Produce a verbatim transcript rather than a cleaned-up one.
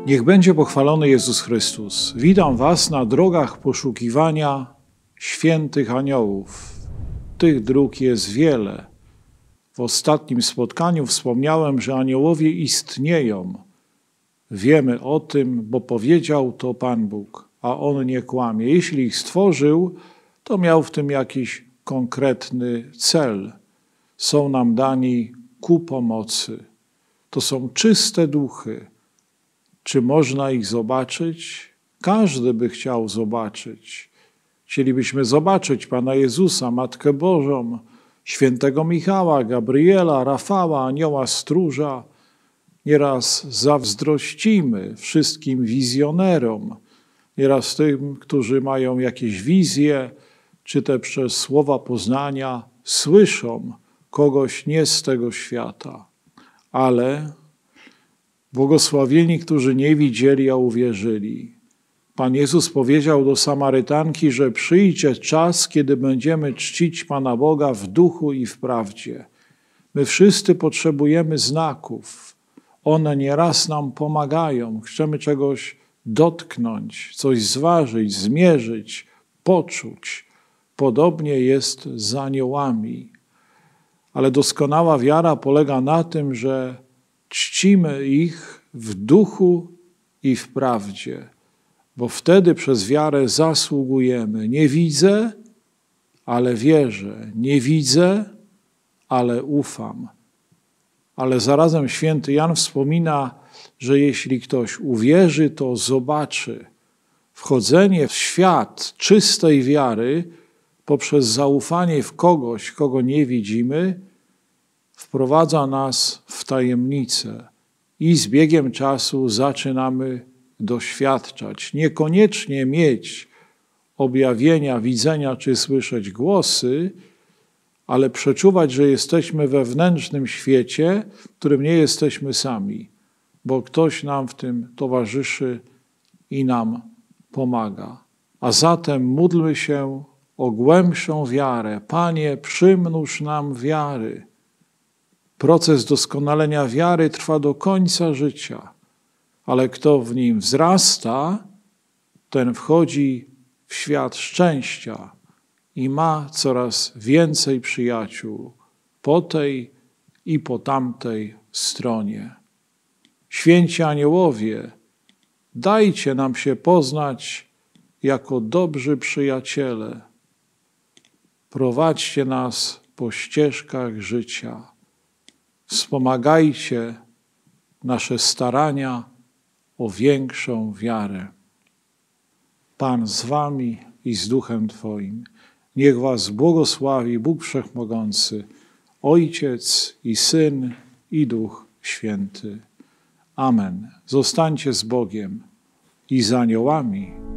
Niech będzie pochwalony Jezus Chrystus. Witam Was na drogach poszukiwania świętych aniołów. Tych dróg jest wiele. W ostatnim spotkaniu wspomniałem, że aniołowie istnieją. Wiemy o tym, bo powiedział to Pan Bóg, a On nie kłamie. Jeśli ich stworzył, to miał w tym jakiś konkretny cel. Są nam dani ku pomocy. To są czyste duchy. Czy można ich zobaczyć? Każdy by chciał zobaczyć. Chcielibyśmy zobaczyć Pana Jezusa, Matkę Bożą, świętego Michała, Gabriela, Rafała, anioła stróża. Nieraz zazdrościmy wszystkim wizjonerom, nieraz tym, którzy mają jakieś wizje, czy te przez słowa poznania słyszą kogoś nie z tego świata. Ale błogosławieni, którzy nie widzieli, a uwierzyli. Pan Jezus powiedział do Samarytanki, że przyjdzie czas, kiedy będziemy czcić Pana Boga w duchu i w prawdzie. My wszyscy potrzebujemy znaków. One nieraz nam pomagają. Chcemy czegoś dotknąć, coś zważyć, zmierzyć, poczuć. Podobnie jest z aniołami. Ale doskonała wiara polega na tym, że czcimy ich w duchu i w prawdzie, bo wtedy przez wiarę zasługujemy. Nie widzę, ale wierzę. Nie widzę, ale ufam. Ale zarazem święty Jan wspomina, że jeśli ktoś uwierzy, to zobaczy. Wchodzenie w świat czystej wiary poprzez zaufanie w kogoś, kogo nie widzimy, wprowadza nas w tajemnicę i z biegiem czasu zaczynamy doświadczać. Niekoniecznie mieć objawienia, widzenia czy słyszeć głosy, ale przeczuwać, że jesteśmy we wewnętrznym świecie, w którym nie jesteśmy sami, bo ktoś nam w tym towarzyszy i nam pomaga. A zatem módlmy się o głębszą wiarę. Panie, przymnóż nam wiary. Proces doskonalenia wiary trwa do końca życia, ale kto w nim wzrasta, ten wchodzi w świat szczęścia i ma coraz więcej przyjaciół po tej i po tamtej stronie. Święci aniołowie, dajcie nam się poznać jako dobrzy przyjaciele. Prowadźcie nas po ścieżkach życia. Wspomagajcie nasze starania o większą wiarę. Pan z wami i z duchem Twoim. Niech was błogosławi Bóg Wszechmogący, Ojciec i Syn i Duch Święty. Amen. Zostańcie z Bogiem i z aniołami.